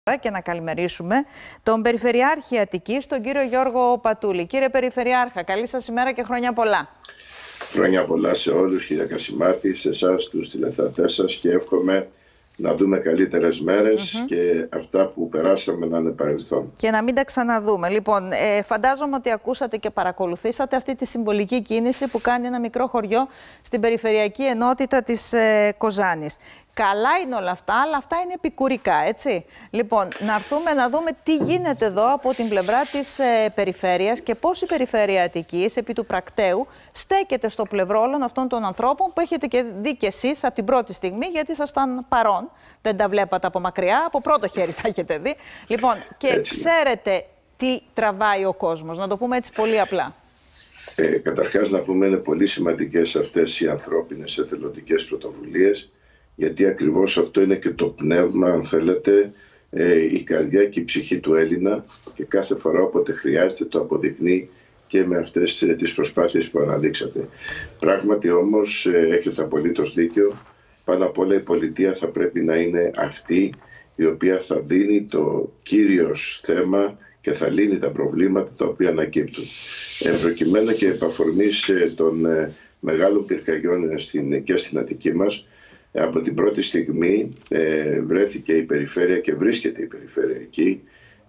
Και να καλημερίσουμε τον Περιφερειάρχη Αττικής, τον κύριο Γιώργο Πατούλη. Κύριε Περιφερειάρχα, καλή σας ημέρα και χρόνια πολλά. Χρόνια πολλά σε όλους, κύριε Κασιμάτη, σε εσάς, τους τηλεθεατές σας, και εύχομαι να δούμε καλύτερες μέρες και αυτά που περάσαμε να είναι παρελθόν. Και να μην τα ξαναδούμε. Λοιπόν, φαντάζομαι ότι ακούσατε και παρακολουθήσατε αυτή τη συμβολική κίνηση που κάνει ένα μικρό χωριό στην περιφερειακή ενότητα της Κοζάνης. Καλά είναι όλα αυτά, αλλά αυτά είναι επικουρικά, έτσι. Λοιπόν, να έρθουμε να δούμε τι γίνεται εδώ από την πλευρά της περιφέρειας και πώς η Περιφέρεια Αττικής, επί του πρακτέου, στέκεται στο πλευρό όλων αυτών των ανθρώπων που έχετε και δει κι εσείς από την πρώτη στιγμή, γιατί ήσασταν παρόν. Δεν τα βλέπατε από μακριά, από πρώτο χέρι τα έχετε δει. Λοιπόν, και έτσι, ξέρετε τι τραβάει ο κόσμος, να το πούμε έτσι πολύ απλά. Καταρχάς να πούμε, είναι πολύ σημαντικές αυτές οι ανθρώπινες εθελοντικές πρωτοβουλίες, γιατί ακριβώς αυτό είναι και το πνεύμα, αν θέλετε, η καρδιά και η ψυχή του Έλληνα, και κάθε φορά όποτε χρειάζεται το αποδεικνύει και με αυτές τις προσπάθειες που αναδείξατε. Πράγματι όμως έχετε απολύτως δίκιο. Πάνω απ' όλα η πολιτεία θα πρέπει να είναι αυτή η οποία θα δίνει το κύριος θέμα και θα λύνει τα προβλήματα τα οποία ανακύπτουν. Προκειμένου και επ' αφορμής των μεγάλων πυρκαγιών και στην Αττική μας, από την πρώτη στιγμή βρέθηκε η περιφέρεια και βρίσκεται η περιφέρεια εκεί,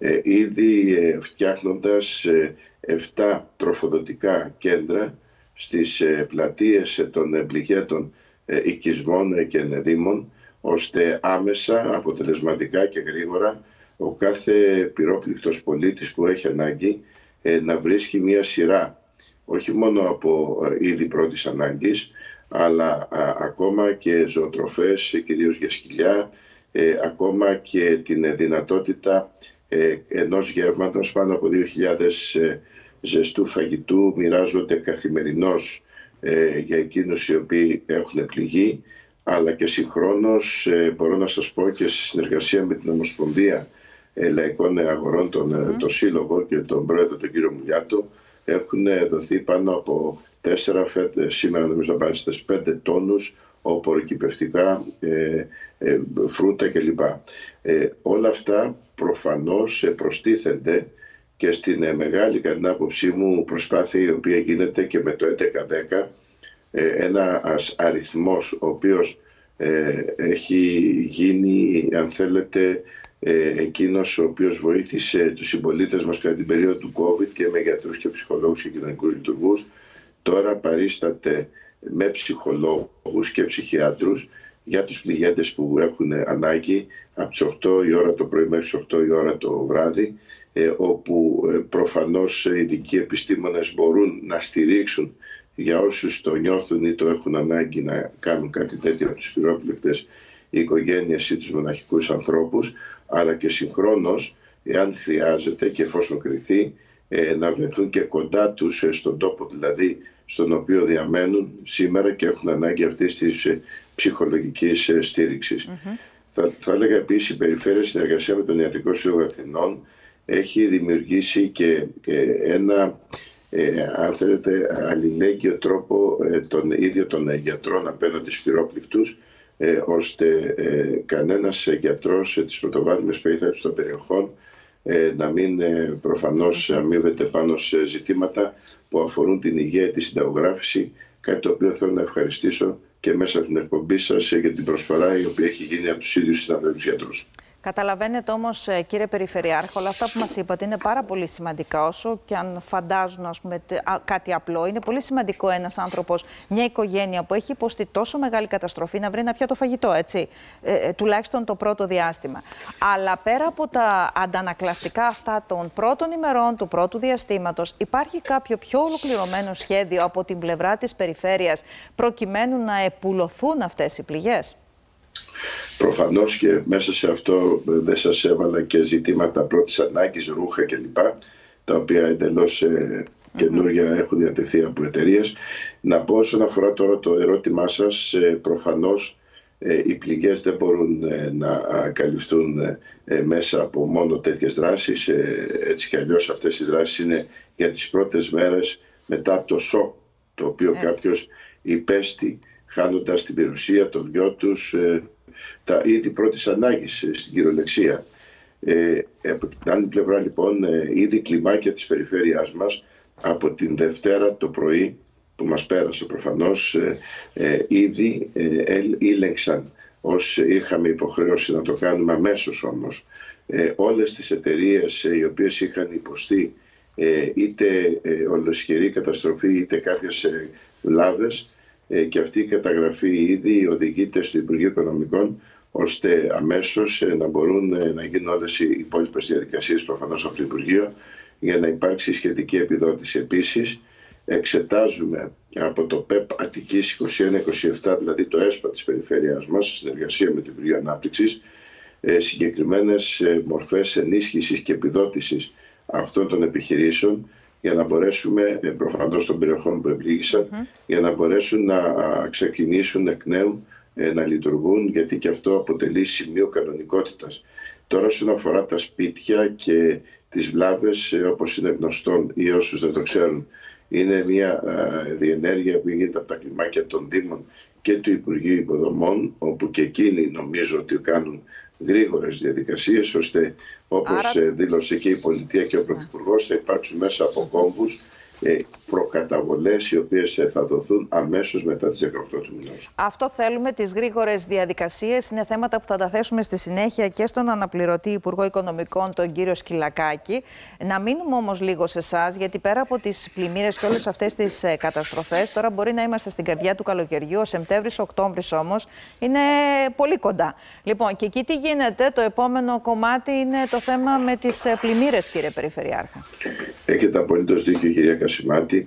ήδη φτιάχνοντας 7 τροφοδοτικά κέντρα στις πλατείες των πληγέντων οικισμών και ενεδύμων, ώστε άμεσα, αποτελεσματικά και γρήγορα ο κάθε πυρόπληκτος πολίτης που έχει ανάγκη να βρίσκει μία σειρά, όχι μόνο από είδη πρώτης ανάγκης, αλλά ακόμα και ζωοτροφές, κυρίως για σκυλιά, ακόμα και την δυνατότητα ενός γεύματος. Πάνω από 2.000 ζεστού φαγητού μοιράζονται καθημερινώς για εκείνους οι οποίοι έχουν πληγεί, αλλά και συγχρόνως μπορώ να σας πω και σε συνεργασία με την Ομοσπονδία Λαϊκών Αγορών, τον Σύλλογο και τον πρόεδρο τον κύριο Μουλιάτο, έχουν δοθεί πάνω από 4, σήμερα νομίζω να πάνε στις 5 τόνους οπωροκυπευτικά, φρούτα κλπ. Όλα αυτά προφανώς προστίθενται και στην μεγάλη, κατά την άποψή μου, προσπάθεια η οποία γίνεται και με το 1110, ένας αριθμός ο οποίος έχει γίνει, αν θέλετε, εκείνος ο οποίος βοήθησε τους συμπολίτες μας κατά την περίοδο του COVID και με γιατρούς και ψυχολόγους και κοινωνικούς λειτουργούς, τώρα παρίσταται με ψυχολόγους και ψυχιάτρους για τους πληγέντες που έχουν ανάγκη από τις 8 η ώρα το πρωί μέχρι τις 8 η ώρα το βράδυ, όπου προφανώς οι ειδικοί επιστήμονες μπορούν να στηρίξουν για όσους το νιώθουν ή το έχουν ανάγκη να κάνουν κάτι τέτοιο από τους πυρόπληκτες οικογένειες ή τους μοναχικούς ανθρώπους, αλλά και συγχρόνως, εάν χρειάζεται και εφόσον κριθεί, να βρεθούν και κοντά τους, στον τόπο δηλαδή στον οποίο διαμένουν σήμερα και έχουν ανάγκη αυτής της ψυχολογικής στήριξης. Θα έλεγα επίσης, η Περιφέρεια, συνεργασία με τον Ιατρικό Σύλλογο Αθηνών, έχει δημιουργήσει και ένα, αν θέλετε, αλληλέγγυο τρόπο των ίδιων των γιατρών απέναντι στους πυρόπληκτους, ώστε κανένας γιατρός της πρωτοβάθμιας περίθαλψης των περιοχών να μην προφανώς αμείβεται πάνω σε ζητήματα που αφορούν την υγεία και τη συνταγογράφηση, κάτι το οποίο θέλω να ευχαριστήσω και μέσα από την εκπομπή σας για την προσφορά η οποία έχει γίνει από τους ίδιους συναδέλφους γιατρούς. Καταλαβαίνετε όμως, κύριε Περιφερειάρχο, όλα αυτά που μας είπατε είναι πάρα πολύ σημαντικά, όσο και αν φαντάζουν, ας πούμε, κάτι απλό. Είναι πολύ σημαντικό ένας άνθρωπος, μια οικογένεια που έχει υποστεί τόσο μεγάλη καταστροφή, να βρει ένα πιάτο φαγητό, έτσι, τουλάχιστον το πρώτο διάστημα. Αλλά πέρα από τα αντανακλαστικά αυτά των πρώτων ημερών, του πρώτου διαστήματος, υπάρχει κάποιο πιο ολοκληρωμένο σχέδιο από την πλευρά της περιφέρειας, προκειμένου να επουλωθούν αυτές οι πληγές? Προφανώς, και μέσα σε αυτό δεν σας έβαλα και ζητήματα πρώτης ανάγκης, ρούχα κλπ, τα οποία εντελώς καινούργια έχουν διατεθεί από εταιρείες. Να πω όσον αφορά τώρα το ερώτημά σας, προφανώς οι πληγές δεν μπορούν να καλυφθούν μέσα από μόνο τέτοιες δράσεις. Έτσι κι αλλιώς αυτές οι δράσεις είναι για τις πρώτες μέρες μετά από το σοκ το οποίο κάποιος υπέστη, χάνοντας την περιουσία, το γιο τους, τα είδη πρώτης ανάγκης στην κυριολεξία. Από την άλλη πλευρά λοιπόν ήδη κλιμάκια της περιφέρειάς μας από την Δευτέρα το πρωί που μας πέρασε προφανώς ήδη ήλεγξαν, ως είχαμε υποχρέωση να το κάνουμε αμέσως όμως, όλες τις εταιρείες οι οποίες είχαν υποστεί είτε ολοσχερή καταστροφή είτε κάποιες βλάβες, και αυτή η καταγραφή ήδη οδηγείται στο Υπουργείο Οικονομικών, ώστε αμέσως να μπορούν να γίνουν όλες οι υπόλοιπες διαδικασίες προφανώς από το Υπουργείο για να υπάρξει σχετική επιδότηση. Επίσης, εξετάζουμε από το ΠΕΠ Αττικής 21-27, δηλαδή το ΕΣΠΑ της περιφέρειας μας, σε συνεργασία με το Υπουργείο Ανάπτυξης, συγκεκριμένες μορφές ενίσχυσης και επιδότησης αυτών των επιχειρήσεων, για να μπορέσουμε, προφανώς των περιοχών που επλήγησαν, για να μπορέσουν να ξεκινήσουν εκ νέου να λειτουργούν, γιατί και αυτό αποτελεί σημείο κανονικότητας. Τώρα, όσον αφορά τα σπίτια και τις βλάβες, όπως είναι γνωστόν ή όσους δεν το ξέρουν, είναι μια διενέργεια που γίνεται από τα κλιμάκια των Δήμων και του Υπουργείου Υποδομών, όπου και εκείνοι νομίζω ότι κάνουν γρήγορες διαδικασίες, ώστε όπως δήλωσε και η Πολιτεία και ο Πρωθυπουργός, θα υπάρξουν μέσα από κόμβους προκαταβολές οι οποίες θα δοθούν αμέσως μετά τις 18 του μηνός. Αυτό θέλουμε, τις γρήγορες διαδικασίες. Είναι θέματα που θα τα θέσουμε στη συνέχεια και στον αναπληρωτή Υπουργό Οικονομικών, τον κύριο Σκυλακάκη. Να μείνουμε όμως λίγο σε εσάς, γιατί πέρα από τις πλημμύρες και όλες αυτές τις καταστροφές, τώρα μπορεί να είμαστε στην καρδιά του καλοκαιριού, ο Σεπτέμβρης-Οκτώβρης όμως είναι πολύ κοντά. Λοιπόν, και εκεί τι γίνεται? Το επόμενο κομμάτι είναι το θέμα με τις πλημμύρες, κύριε Περιφερειάρχα. Έχετε απολύτως δίκιο, κυρία Κασιμάτη.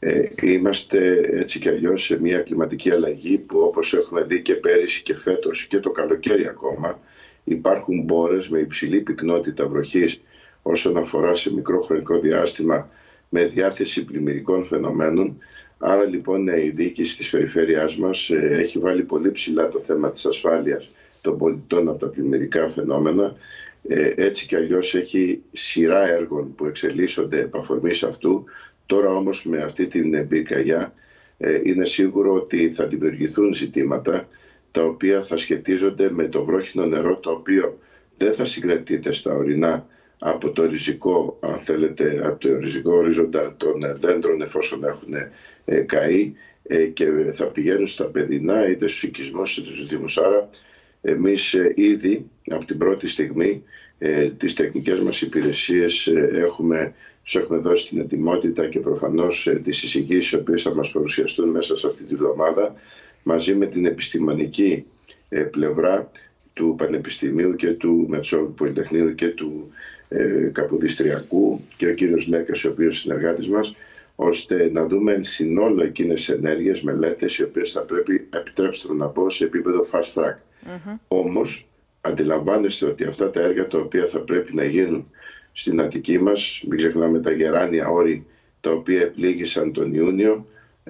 Είμαστε έτσι κι αλλιώς σε μια κλιματική αλλαγή που, όπως έχουμε δει και πέρυσι και φέτος και το καλοκαίρι ακόμα, υπάρχουν μπόρες με υψηλή πυκνότητα βροχής όσον αφορά σε μικρό χρονικό διάστημα, με διάθεση πλημμυρικών φαινομένων. Άρα λοιπόν η διοίκηση της περιφέρειάς μας έχει βάλει πολύ ψηλά το θέμα της ασφάλειας των πολιτών από τα πλημμυρικά φαινόμενα. Έτσι κι αλλιώς έχει σειρά έργων που εξελίσσονται επ' αφορμής αυτού. Τώρα όμως με αυτή την πυρκαγιά είναι σίγουρο ότι θα δημιουργηθούν ζητήματα τα οποία θα σχετίζονται με το βρόχινο νερό, το οποίο δεν θα συγκρατείται στα ορεινά από το ριζικό, αν θέλετε, από το ριζικό ορίζοντα των δέντρων, εφόσον έχουν καεί, και θα πηγαίνουν στα παιδινά είτε στους οικισμούς είτε στους δήμους. Άρα εμείς ήδη από την πρώτη στιγμή τις τεχνικές μας υπηρεσίες έχουμε δώσει την ετοιμότητα και προφανώς τις εισηγήσεις οι οποίες θα μας παρουσιαστούν μέσα σε αυτή τη βδομάδα, μαζί με την επιστημονική πλευρά του Πανεπιστημίου και του Μετσόβιου Πολυτεχνείου και του Καποδιστριακού, και ο κύριος Μέκας, ο οποίος είναι συνεργάτης μας, ώστε να δούμε εν συνόλο εκείνες ενέργειες, μελέτες, οι οποίες θα πρέπει, επιτρέψτε να πω, σε επίπεδο fast track. Όμως, αντιλαμβάνεστε ότι αυτά τα έργα τα οποία θα πρέπει να γίνουν στην Αττική μας, μην ξεχνάμε τα γεράνια όρη τα οποία επλήγησαν τον Ιούνιο,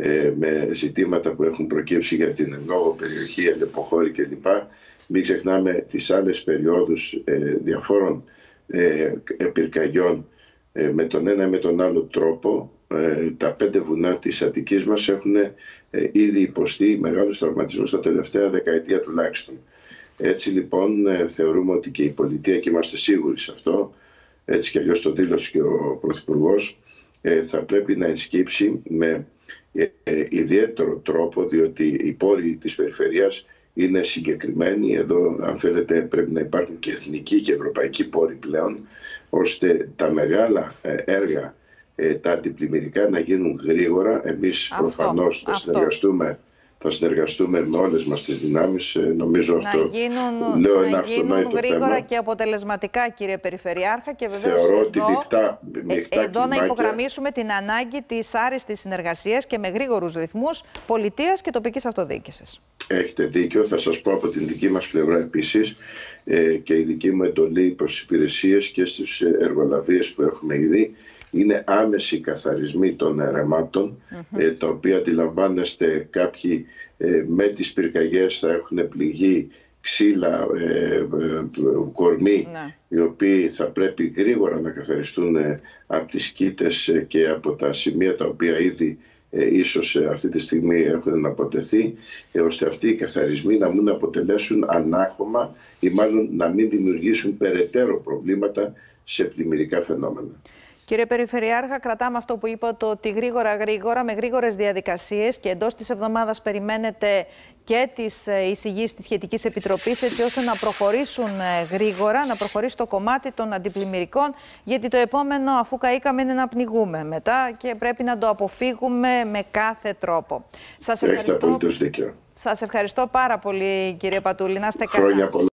με ζητήματα που έχουν προκύψει για την λόγω περιοχή, Αλεποχώρη κλπ. Μην ξεχνάμε τις άλλες περιόδους διαφόρων πυρκαγιών με τον ένα ή με τον άλλο τρόπο. Τα 5 βουνά της Αττικής μας έχουν ήδη υποστεί μεγάλους τραυματισμούς τα τελευταία δεκαετία τουλάχιστον. Έτσι λοιπόν θεωρούμε ότι και η πολιτεία, και είμαστε σίγουροι σε αυτό, έτσι κι αλλιώς το δήλωσε και ο Πρωθυπουργός, θα πρέπει να ενσκύψει με ιδιαίτερο τρόπο, διότι οι πόροι της περιφερειάς είναι συγκεκριμένοι. Εδώ, αν θέλετε, πρέπει να υπάρχουν και εθνικοί και ευρωπαϊκοί πόροι πλέον, ώστε τα μεγάλα έργα, τα αντιπλημμυρικά, να γίνουν γρήγορα. Εμείς προφανώς θα συνεργαστούμε με όλες μας τις δυνάμεις. Νομίζω αυτό να γίνουν γρήγορα και αποτελεσματικά, κύριε Περιφερειάρχα. Και βεβαίως θεωρώ ότι εδώ να υπογραμμίσουμε την ανάγκη της άριστης συνεργασίας και με γρήγορους ρυθμούς πολιτείας και τοπικής αυτοδιοίκησης. Έχετε δίκιο. Θα σας πω από την δική μας πλευρά επίσης, και η δική μου εντολή προς τις υπηρεσίες και στις εργολαβίες που έχουμε ήδη, είναι άμεση καθαρισμοί των ρεμάτων, τα οποία αντιλαμβάνεστε κάποιοι με τις πυρκαγιές θα έχουν πληγεί ξύλα, κορμί, οι οποίοι θα πρέπει γρήγορα να καθαριστούν από τις σκήτες και από τα σημεία τα οποία ήδη ίσως αυτή τη στιγμή έχουν αποτεθεί, ώστε αυτοί οι καθαρισμοί να μην αποτελέσουν ανάχωμα ή μάλλον να μην δημιουργήσουν περαιτέρω προβλήματα σε πλημμυρικά φαινόμενα. Κύριε Περιφερειάρχα, κρατάμε αυτό που είπατε, ότι γρήγορα, με γρήγορες διαδικασίες και εντός της εβδομάδας περιμένετε και τις εισηγήσεις της σχετικής επιτροπής, έτσι ώστε να προχωρήσουν γρήγορα, να προχωρήσει το κομμάτι των αντιπλημμυρικών, γιατί το επόμενο, αφού καήκαμε, είναι να πνιγούμε μετά και πρέπει να το αποφύγουμε με κάθε τρόπο. Έχετε απολύτως δίκιο. Σας ευχαριστώ πάρα πολύ, κύριε Πατούλη. Να είστε καλά. Χρόνια πολλά.